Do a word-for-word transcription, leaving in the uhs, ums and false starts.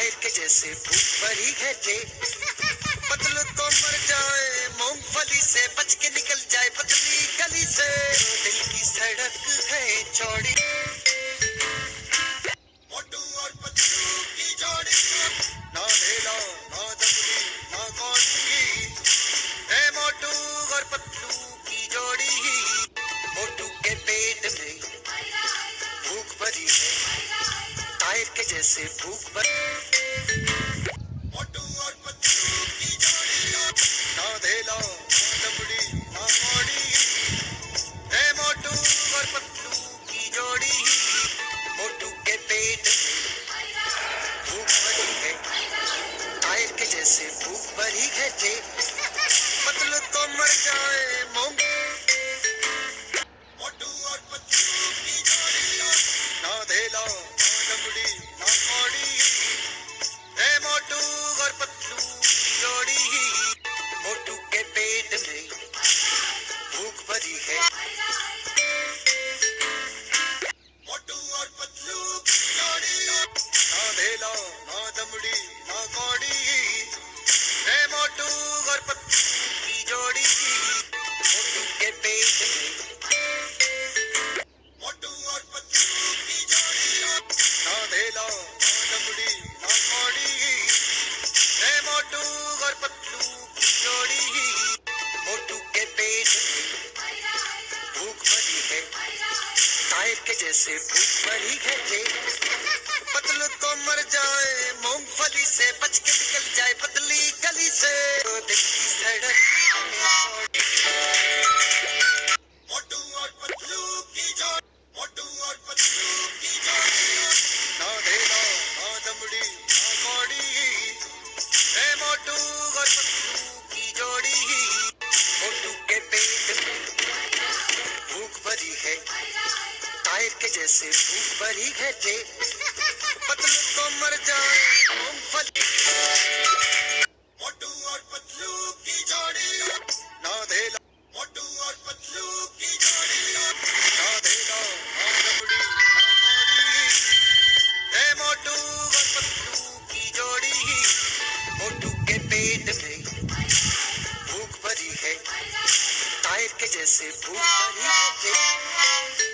Tyre के जैसे भूख भरी है जे, बदल तो मर जाए मूंगफली से, बच के निकल जाए पतली गली से। दिल की सड़क है चौड़ी, मोटू और पतलू की जोड़ी, ना ढेला ना दबली ना कौड़ी, है मोटू और पतलू की जोड़ी। मोटू के पेट में भूख भरी है, टायर के जैसे भूख भरी, मोटू और पतलू की जोड़ी, ना ढेला ना दबली ना कौड़ी, है मोटू और पतलू की जोड़ी। मोटू के पेट में भूख भरी है, टायर के जैसे भूख भरी है जे, पतलू तो मर जाए मूंग, मोटू और पतलू की जोड़ी, ना ढेला ना दबली ना कौड़ी, है मोटू और पतलू की जोड़ी। मोटू के पेट में भूख भरी है, मोटू और पतलू की जोड़ी, ना ढेला ना दबली ना कौड़ी, है मोटू और पतलू की जोड़ी। मोटू के पेट में मोटू और पतलू की जोड़ी, ना ढेला ना दबली ना कौड़ी, है मोटू और पतलू की जोड़ी। मोटू के पेट में भूख भरी है, टायर के जैसे भूख भरी है जे, पतलू तो मर जाए मूंगफली से, बच के निकल जाए पतली गली से। दिल की सड़क मोटू और पतलू की जोड़ी, मोटू और पतलू की जोड़ी, ना ढेला ना दबली ना कौड़ी, है मोटू और पतलू की जोड़ी। मोटू के पेट में भूख भरी है, टायर के जैसे भूख भरी है जे, पतलू तो मर जाए मूंगफली, मोटू और पतलू की जोड़ी, ना ढेला, मोटू और पतलू की जोड़ी, ना ढेला ना दबली ना कौड़ी, है मोटू और पतलू की जोड़ी। मोटू के पेट में भूख भरी है, टायर के जैसे भूख भरी है जे,